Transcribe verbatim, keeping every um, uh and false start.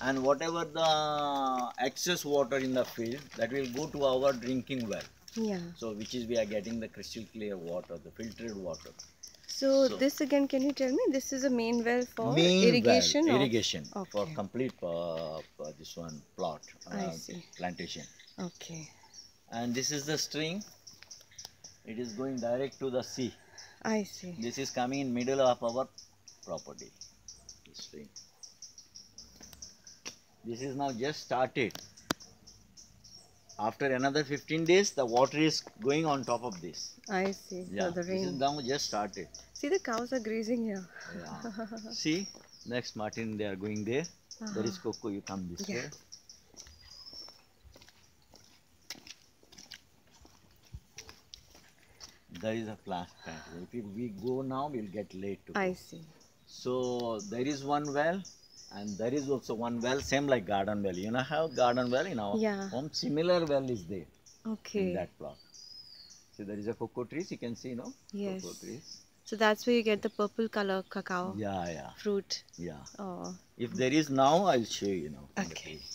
and whatever the excess water in the field, that will go to our drinking well. Yeah. So which is we are getting the crystal clear water, the filtered water. So, So this again, can you tell me? This is a main well for main irrigation. well, of- irrigation for Okay. complete uh, uh, this one plot, I uh, see. plantation. Okay. And this is the string. It is going direct to the sea. I see. This is coming in middle of our property. This string. This is now just started. After another fifteen days, the water is going on top of this. I see. Yeah, So the this is rain. now just started. See, the cows are grazing here. Yeah. See, next Martin, they are going there. There is cocoa. You come this Yeah. way. There is a plant. If we go now, we'll get late. To I go. see. So there is one well, and there is also one well, same like garden well. You know how garden well in our Yeah. home, similar well is there in Okay. that plot. So there is a cocoa trees. You can see, no? Yes. Cocoa trees. So that's where you get the purple color cacao Yeah, yeah, fruit. yeah. Oh. If there is now, I'll show you now. Okay.